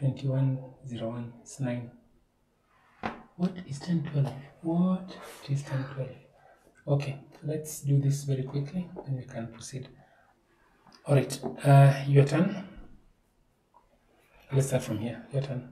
2101. It's 9. What is 1012? What is 1012? Okay, let's do this very quickly, then we can proceed. All right, your turn. Let's start from here. Your turn.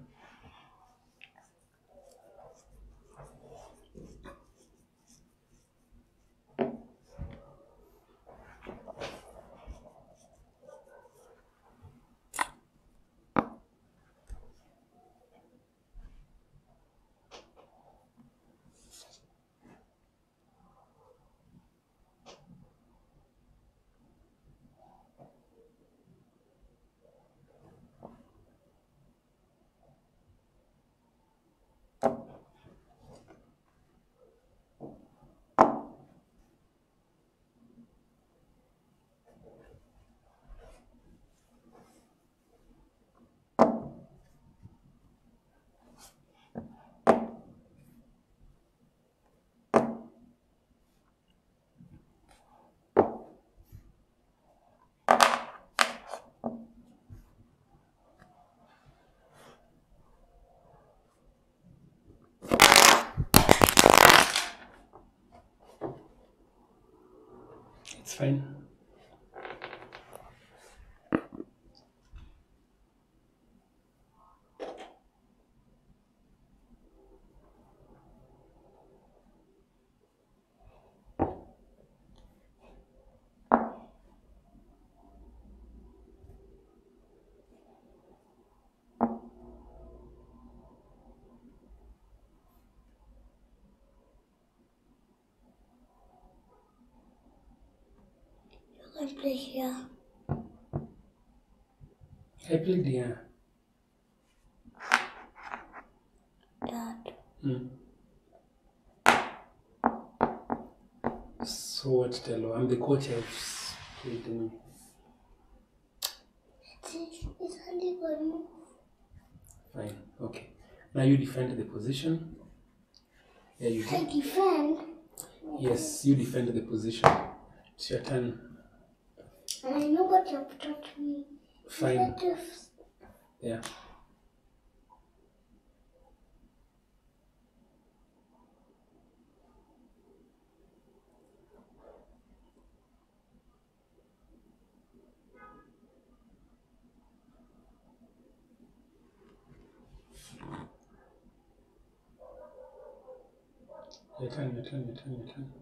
It's fine. You can play here. I played here. Dad. So what, Telo? I'm the coach. I've played in. It's only one move. Fine. Okay. Now you defend the position. Yeah, you I do. defend. Yes, you defend the position. It's your turn. And I know what you've taught me. Fine. Yeah. Your turn, your turn, your turn, your turn.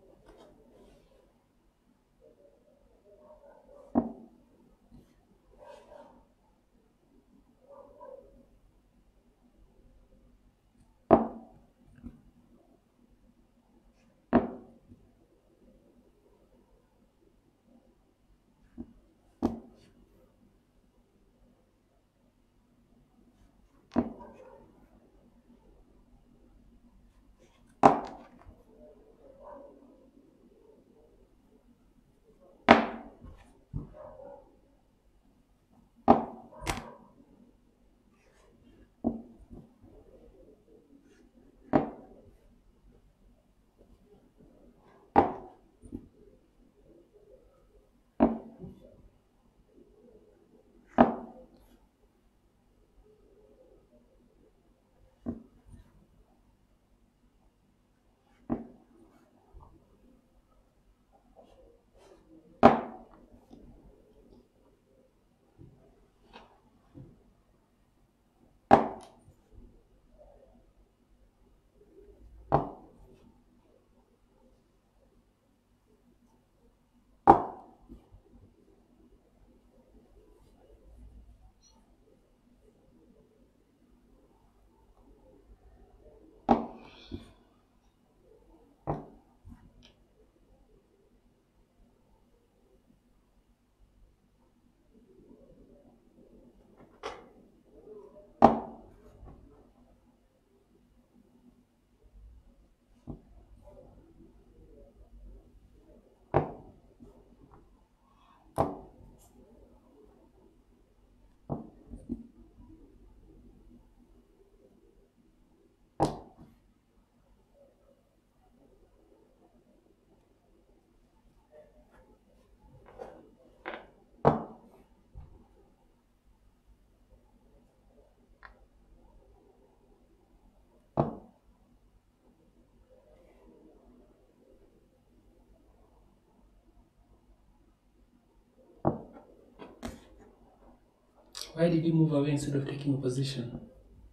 Why did you move away instead of taking a position?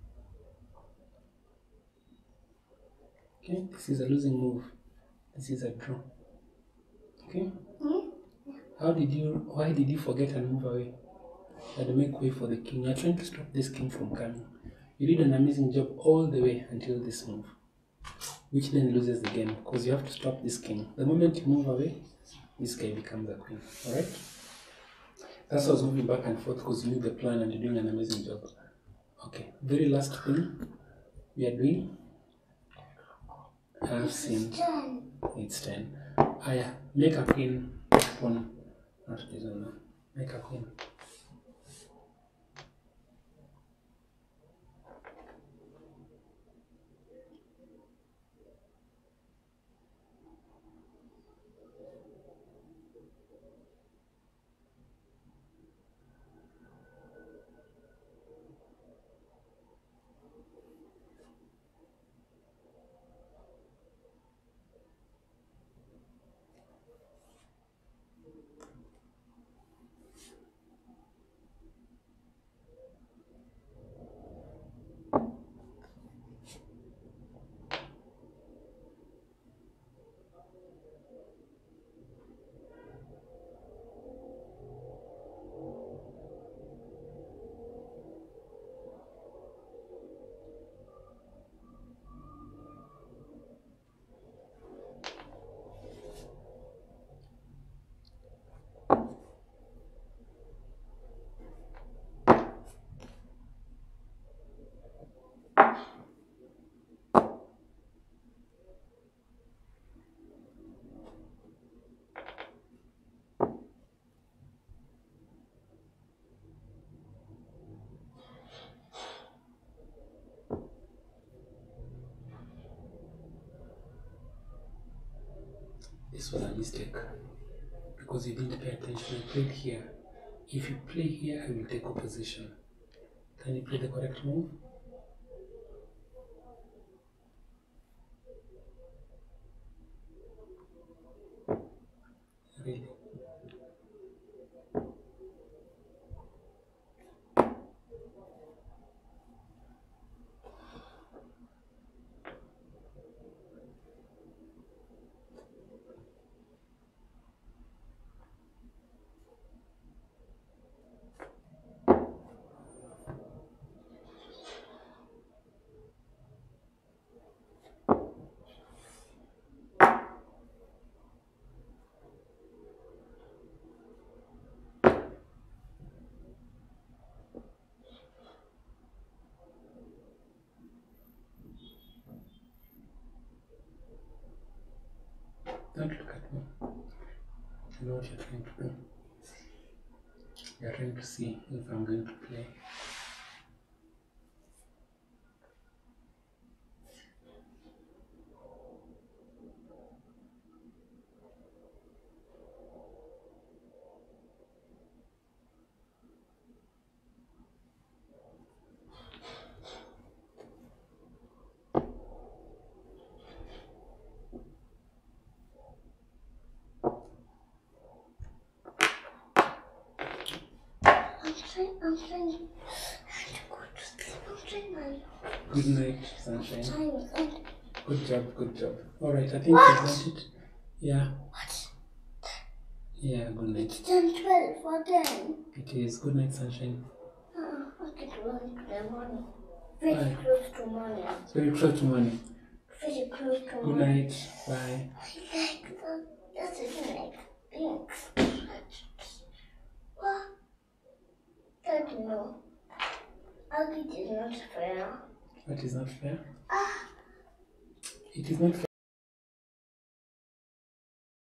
Okay, this is a losing move. This is a draw. Okay? Why did you forget and move away? And make way for the king. You're trying to stop this king from coming. You did an amazing job all the way until this move, which then loses the game because you have to stop this king. The moment you move away, this guy becomes a queen. Alright? That's why I was moving back and forth because you knew the plan and you're doing an amazing job. Okay, very last thing we are doing. I've seen it's 10. Make a queen pawn. Not this one, no. Make a queen. This was a mistake because you didn't pay attention. I played here. If you play here, I will take opposition. Can you play the correct move? Really? Don't look at me. I know what you're trying to do. You're trying to see if I'm going to play. I'm trying to go to sleep. I'm trying Good night, sunshine. to Good job, good job. Alright, I think you've got it. Yeah. What? Yeah, good night. It's 10:12 for 10. It is. Good night, sunshine. I get run to the morning. Very Bye. close to morning. It's very close to morning. Very close to Good morning. night. Bye. I like that. That's even like pink. What? Don't know. Ugly is not fair. That is not fair. Ah. It is not fair.